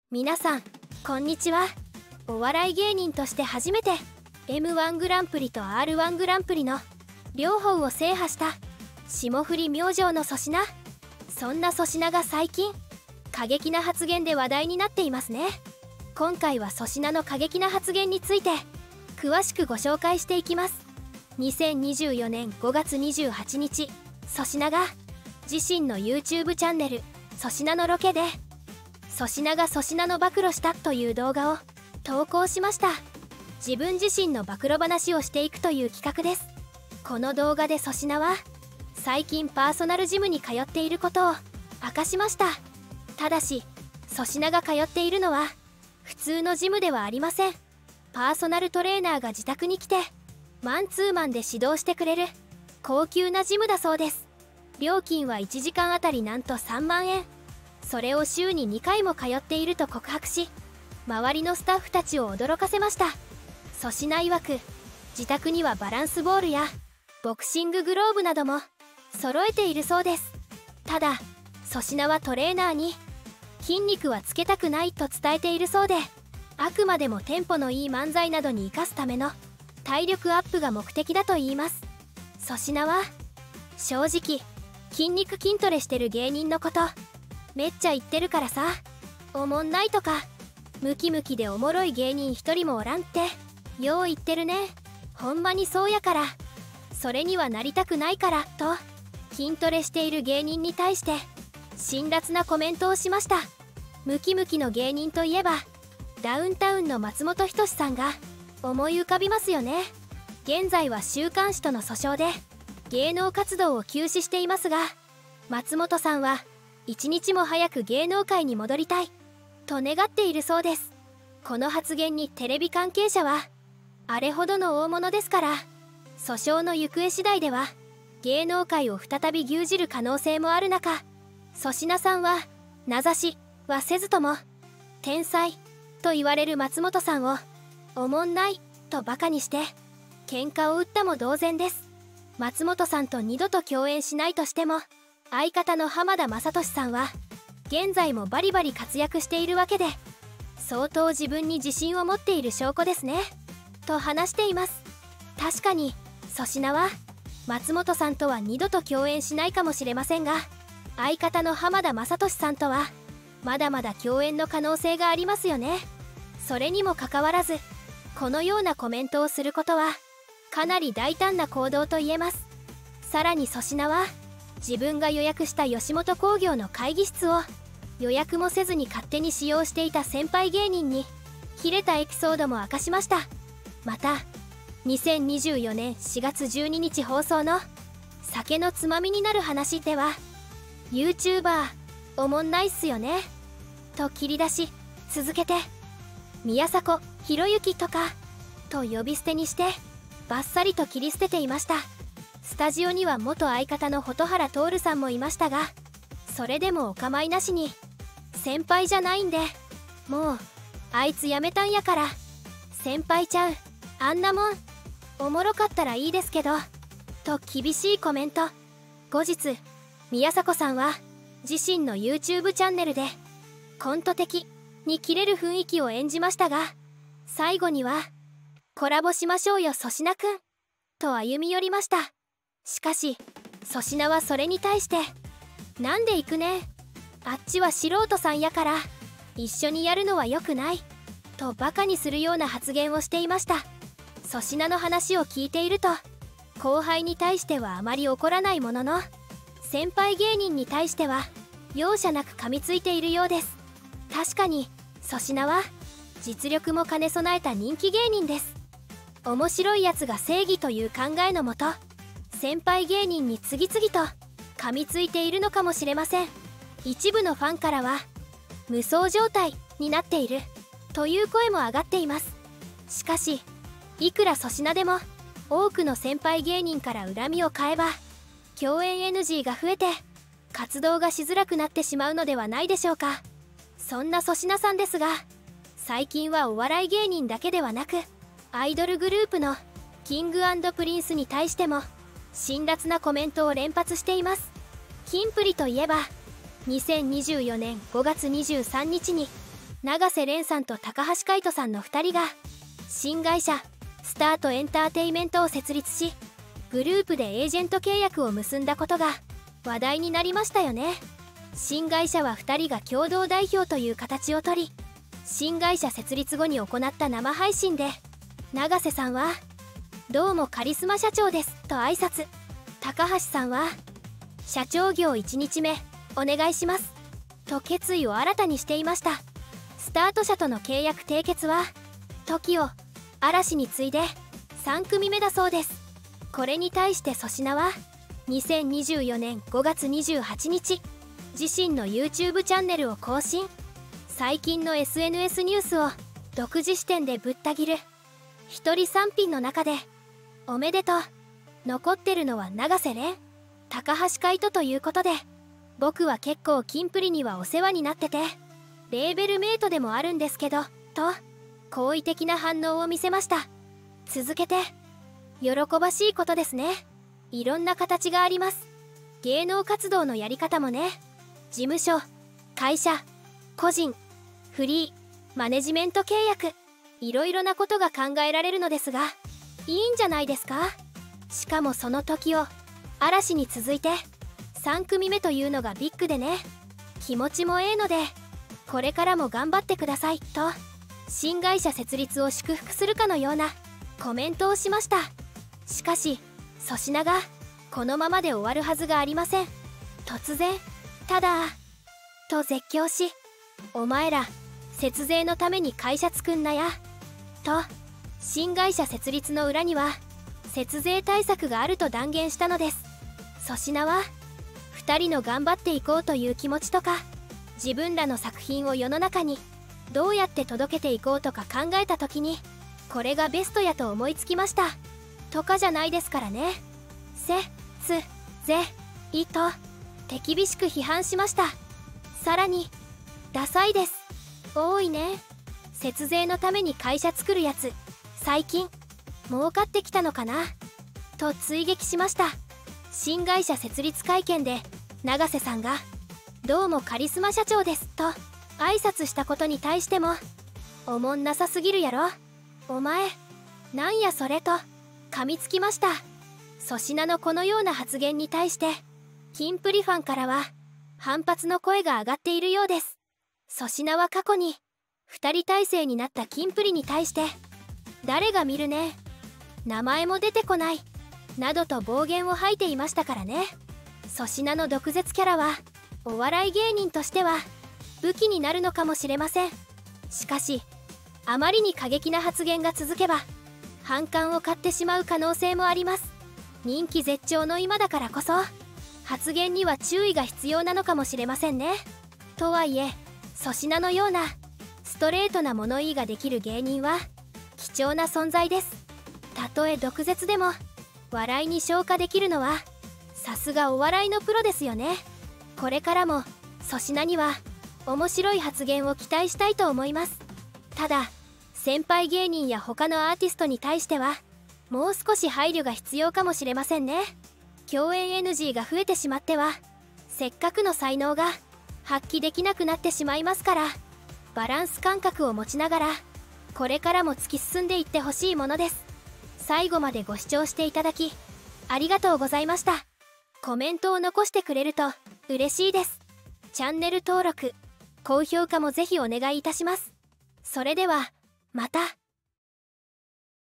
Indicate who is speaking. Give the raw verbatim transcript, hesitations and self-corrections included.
Speaker 1: 皆さんこんにちは。お笑い芸人として初めて エムワン グランプリと アールワン グランプリの両方を制覇した霜降り明星の粗品。そんな粗品が最近過激な発言で話題になっていますね。今回は粗品の過激な発言について詳しくご紹介していきます。にせんにじゅうよねんごがつにじゅうはちにち、粗品が自身の YouTube チャンネル「粗品のロケ」で粗品が粗品の暴露したという動画を投稿しました。自分自身の暴露話をしていくという企画です。この動画で粗品は最近パーソナルジムに通っていることを明かしました。ただし粗品が通っているのは普通のジムではありません。パーソナルトレーナーが自宅に来てマンツーマンで指導してくれる高級なジムだそうです。料金はいちじかんあたりなんとさんまんえん。それを週ににかいも通っていると告白し、周りのスタッフたちを驚かせました。粗品曰く自宅にはバランスボールやボクシンググローブなども揃えているそうです。ただ粗品はトレーナーに筋肉はつけたくないと伝えているそうで、あくまでもテンポのいい漫才などに生かすための体力アップが目的だといいます。粗品は正直筋肉筋トレしてる芸人のことめっちゃ言ってるからさ、おもんないとかムキムキでおもろい芸人一人もおらんってよう言ってるね、ほんまにそうやからそれにはなりたくないからと筋トレしている芸人に対して辛辣なコメントをしました。ムキムキの芸人といえばダウンタウンの松本人志さんが思い浮かびますよね。現在は週刊誌との訴訟で芸能活動を休止していますが、松本さんは一日も早く芸能界に戻りたいと願っているそうです。この発言にテレビ関係者はあれほどの大物ですから訴訟の行方次第では芸能界を再び牛耳る可能性もある中、粗品さんは名指しはせずとも天才と言われる松本さんをおもんないとバカにして喧嘩を売ったも同然です。松本さんと二度と共演しないとしても相方の浜田雅功さんは現在もバリバリ活躍しているわけで相当自分に自信を持っている証拠ですねと話しています。確かに粗品は松本さんとは二度と共演しないかもしれませんが、相方の浜田雅功さんとはまだまだ共演の可能性がありますよね。それにもかかわらずこのようなコメントをすることはかなり大胆な行動と言えます。さらに粗品は自分が予約した吉本興業の会議室を予約もせずに勝手に使用していた先輩芸人にキレたエピソードも明かしました。またにせんにじゅうよねんしがつじゅうににち放送の酒のつまみになる話では YouTuber おもんないっすよねと切り出し、続けて宮迫ひろゆきとかと呼び捨てにしてバッサリと切り捨てていました。スタジオには元相方の蛍原徹さんもいましたが、それでもお構いなしに先輩じゃないんでもうあいつ辞めたんやから先輩ちゃう、あんなもんおもろかったらいいですけどと厳しいコメント。後日宮迫さんは自身の YouTube チャンネルでコント的にキレる雰囲気を演じましたが、最後にはコラボしましょうよ粗品くんと歩み寄りました。しかし粗品はそれに対してなんで行くね、あっちは素人さんやから一緒にやるのは良くないとバカにするような発言をしていました。粗品の話を聞いていると後輩に対してはあまり怒らないものの先輩芸人に対しては容赦なく噛みついているようです。確かに粗品は実力も兼ね備えた人気芸人です。面白いやつが正義という考えのもと先輩芸人に次々と噛みついているのかもしれません。一部のファンからは無双状態になっているという声も上がっています。しかしいくら粗品でも多くの先輩芸人から恨みを買えば共演 エヌジー が増えて活動がしづらくなってしまうのではないでしょうか。そんな粗品さんですが、最近はお笑い芸人だけではなくアイドルグループのキング&プリンスに対しても辛辣なコメントを連発しています。キンプリといえばにせんにじゅうよねんごがつにじゅうさんにちに永瀬廉さんと高橋海人さんのふたりが新会社スタートエンターテイメントを設立し、グループでエージェント契約を結んだことが話題になりましたよね。新会社はふたりが共同代表という形をとり、新会社設立後に行った生配信で永瀬さんは「どうもカリスマ社長です」と挨拶、高橋さんは「社長業いちにちめお願いします」と決意を新たにしていました。スタート社との契約締結は トキオ、嵐に次いでさんくみめだそうです。これに対して粗品はにせんにじゅうよねんごがつにじゅうはちにち、自身の YouTube チャンネルを更新。最近の エスエヌエス ニュースを独自視点でぶった切る一人さん品の中で「おめでとう、残ってるのは永瀬廉、高橋海人ということで、僕は結構キンプリにはお世話になっててレーベルメイトでもあるんですけど」と好意的な反応を見せました。続けて「喜ばしいことですね。いろんな形があります。芸能活動のやり方もね。事務所、会社、個人、フリー、マネジメント契約、いろいろなことが考えられるのですが、いいんじゃないですか。しかもその時を嵐に続いてさんくみめというのがビッグでね、気持ちもええのでこれからも頑張ってください」と新会社設立を祝福するかのようなコメントをしました。しかし粗品がこのままで終わるはずがありません。突然「ただ」と絶叫し「お前ら節税のために会社作んなや」と新会社設立の裏には節税対策があると断言したのです。粗品はふたりの頑張っていこうという気持ちとか、自分らの作品を世の中にどうやって届けていこうとか考えた時にこれがベストやと思いつきましたとかじゃないですからね。せつぜいと手厳しく批判しました。さらに「ダサいです、多いね、節税のために会社作るやつ最近儲かってきたのかな」と追撃しました。新会社設立会見で永瀬さんが「どうもカリスマ社長です」と挨拶したことに対しても「おもんなさすぎるやろ、お前なんやそれ」と噛みつきました。粗品のこのような発言に対してキンプリファンからは反発の声が上がっているようです。粗品は過去にふたり体制になったキンプリに対して「誰が見るね、名前も出てこない」などと暴言を吐いていましたからね。粗品の毒舌キャラはお笑い芸人としては武器になるのかもしれません。しかしあまりに過激な発言が続けば反感を買ってしまう可能性もあります。人気絶頂の今だからこそ発言には注意が必要なのかもしれませんね。とはいえ粗品のようなストレートな物言いができる芸人は貴重な存在です。たとえ毒舌でも笑いに消化できるのはさすがお笑いのプロですよね。これからも粗品には面白い発言を期待したいと思います。ただ先輩芸人や他のアーティストに対してはもう少し配慮が必要かもしれませんね。共演 エヌジー が増えてしまってはせっかくの才能が発揮できなくなってしまいますから、バランス感覚を持ちながらこれからも突き進んでいってほしいものです。最後までご視聴していただきありがとうございました。コメントを残してくれると嬉しいです。チャンネル登録、高評価もぜひお願いいたします。それではまた。